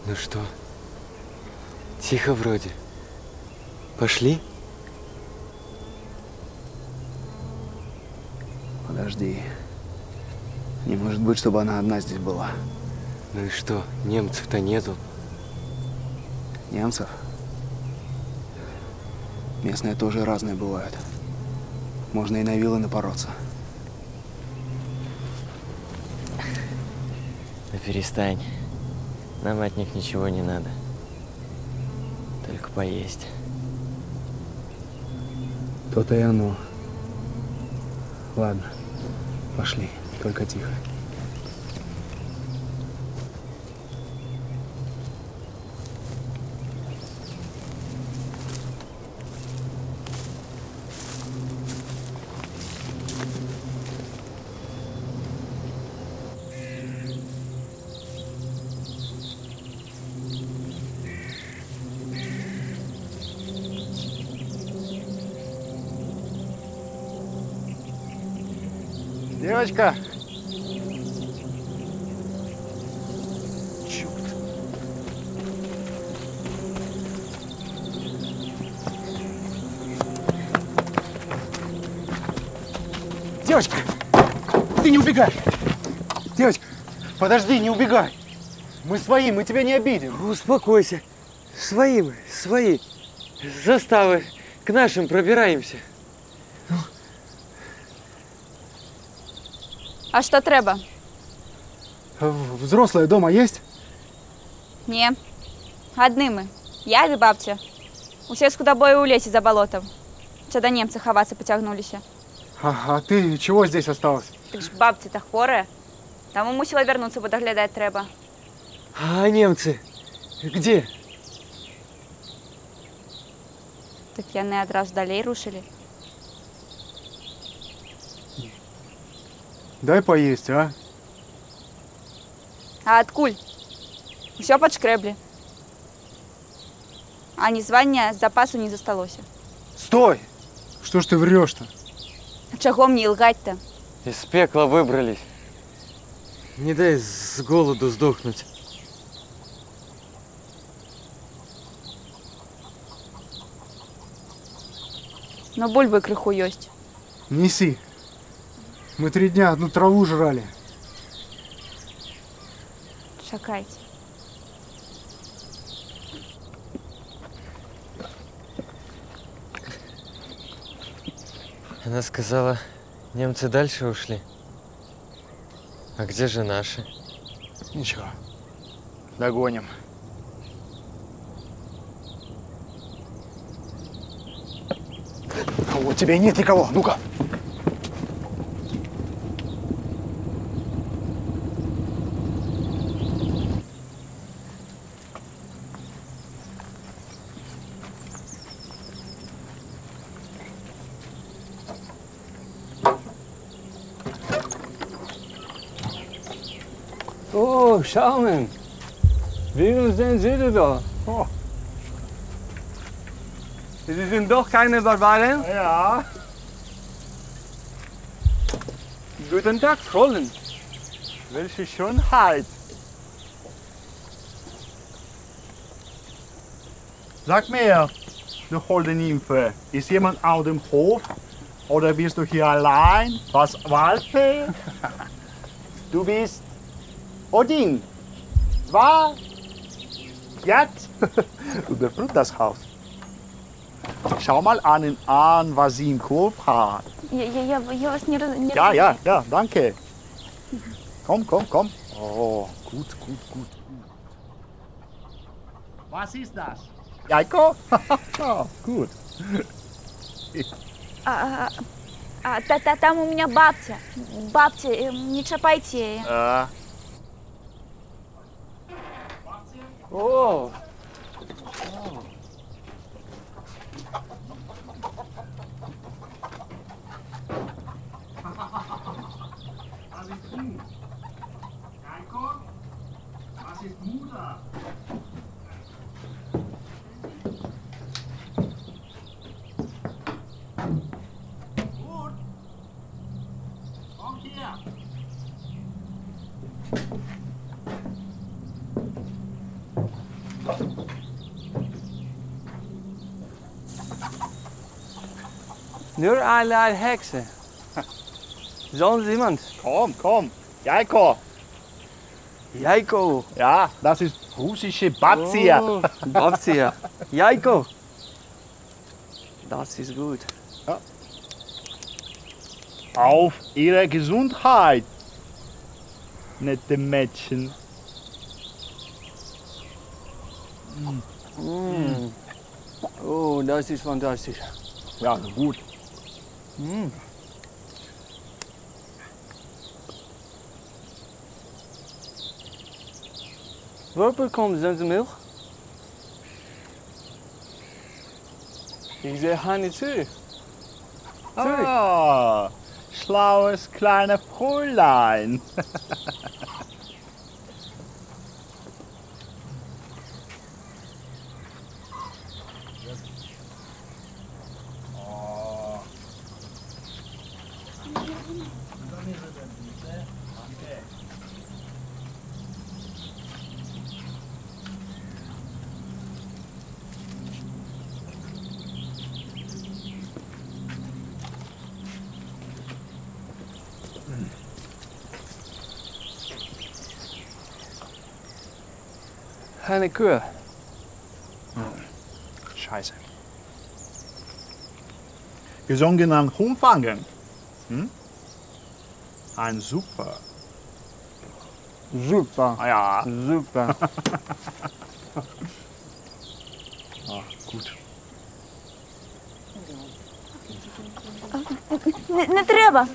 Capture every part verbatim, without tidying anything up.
Ну что? Тихо вроде. Пошли? Подожди. Не может быть, чтобы она одна здесь была. Ну и что? Немцев-то нету. Немцев? Местные тоже разные бывают. Можно и на вилы напороться. Да перестань. Нам от них ничего не надо. Только поесть. То-то и оно. Ладно, пошли, только тихо. Девочка! Черт! Девочка! Ты не убегай! Девочка, подожди, не убегай! Мы свои, мы тебя не обидим. Успокойся. Свои мы, свои. С заставы к нашим пробираемся. А что треба? Взрослые дома есть? Не. Одни ми. Я і бабця. Усе з худобою у лесі за болотом. Ще до немця ховатися потягнулися. А, а ты чего здесь осталась? Так ж бабця-то хворая. Тому мусила вернуться, бо доглядати треба. А немцы где? Так яны одразу далей рушили. Дай поесть, а? А адкуль? Усё падшкрэблі. А ні звання з запасу не засталося. Стой! Что ж ты врешь-то? Чаго мне лгать-то? Из пекла выбрались. Не дай с голоду сдохнуть. Но бульбы крыху ёсць. Неси. Мы три дня одну траву жрали. Чакайте. Она сказала, немцы дальше ушли. А где же наши? Ничего. Догоним. А у тебя нет никого. Ну-ка. Oh, schau mal. Wie uns denn seht ihr da? Oh. Sie sind doch keine Barbaren? Ja. Guten Tag, Fräulein. Welche Schönheit. Sag mir, du holde Nymphe, ist jemand auf dem Hof oder bist du hier allein? Was, Walpe? Du bist Odin. Zwar jetzt überprüft das Haus. Schau mal einen an, was sie im Kopf hat. Я, я, я, я вас не, раз- не Ja, разумею. ja, ja, danke. Komm, komm, komm. Oh, gut, gut, gut. Was ist das? Jaiko? Ja, gut. А, а, а, та, та, там у меня бабця. Бабця, э, не чапайте її. Äh, Oh. was ist du? Jaiko? Was ist Mutter? Gut. Komm hier. Nur allerlei Hexe. Sonst jemand? Komm, komm. Jaiko. Jaiko. Ja, das ist russische Batzia. Oh, Batzia. Jaiko. Das ist gut. Auf ihre Gesundheit, nette Mädchen. Mm. Oh, das ist fantastisch. Ja, gut. Mm. Wo bekommt sie die Milch? Ich sehe keine zu. Ah, schlaues kleines Fräulein. Keine Kühe. Scheiße. Wir sollen genau umfangen. Hm? Ein super. Super. Ah ja. Super. Ah, gut. Не, не треба.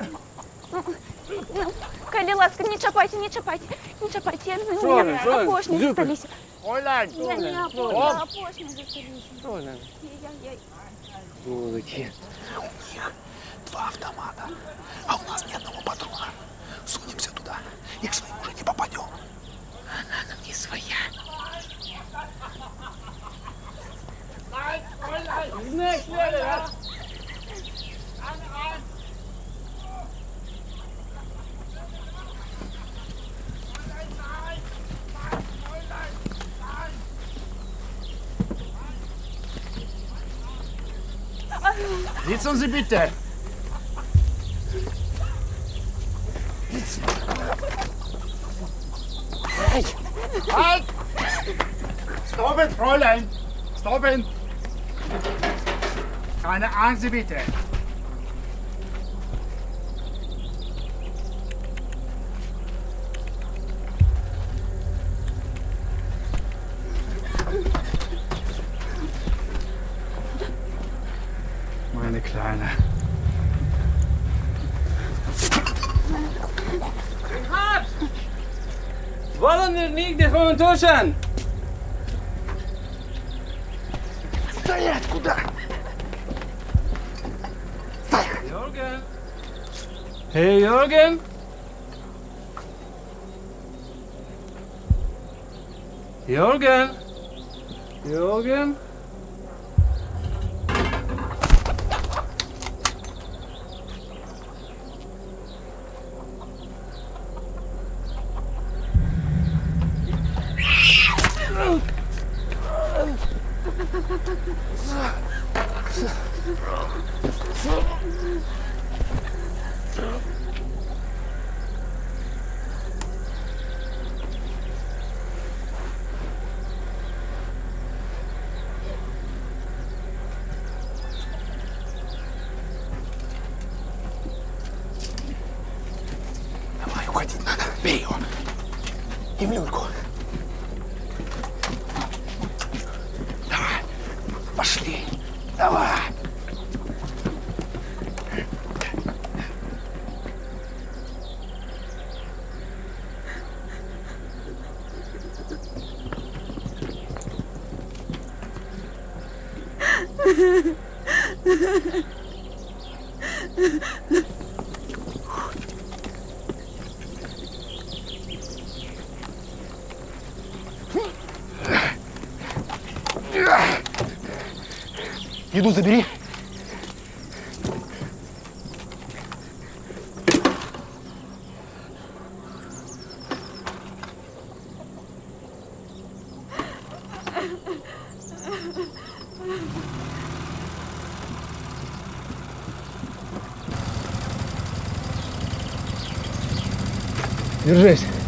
Коли ласка, не чапайте, не чапайте, не чапайте. Я не Фройлен, Фройлен, опошні Зюпер. засталися. Fräulein. Я не опошні, опошні засталися. Фройлен. Я, я, Булочки. Два автомата, а у нас ни одного патрона. Сунемся туда и к своим уже не попадем. Она нам не своя. Sitzen Sie bitte. Halt! Halt! Stoppen, Fräulein! Stoppen! Keine Angst, bitte. Meine Kleine. Wollen wir nicht die Hunde tuschen? Стоять куда? Jürgen? Hey Jürgen? Jürgen? Jürgen? Давай, уходить надо. Бей его. И в люльку. Давай. Пошли. Давай. Еду забери. Держись.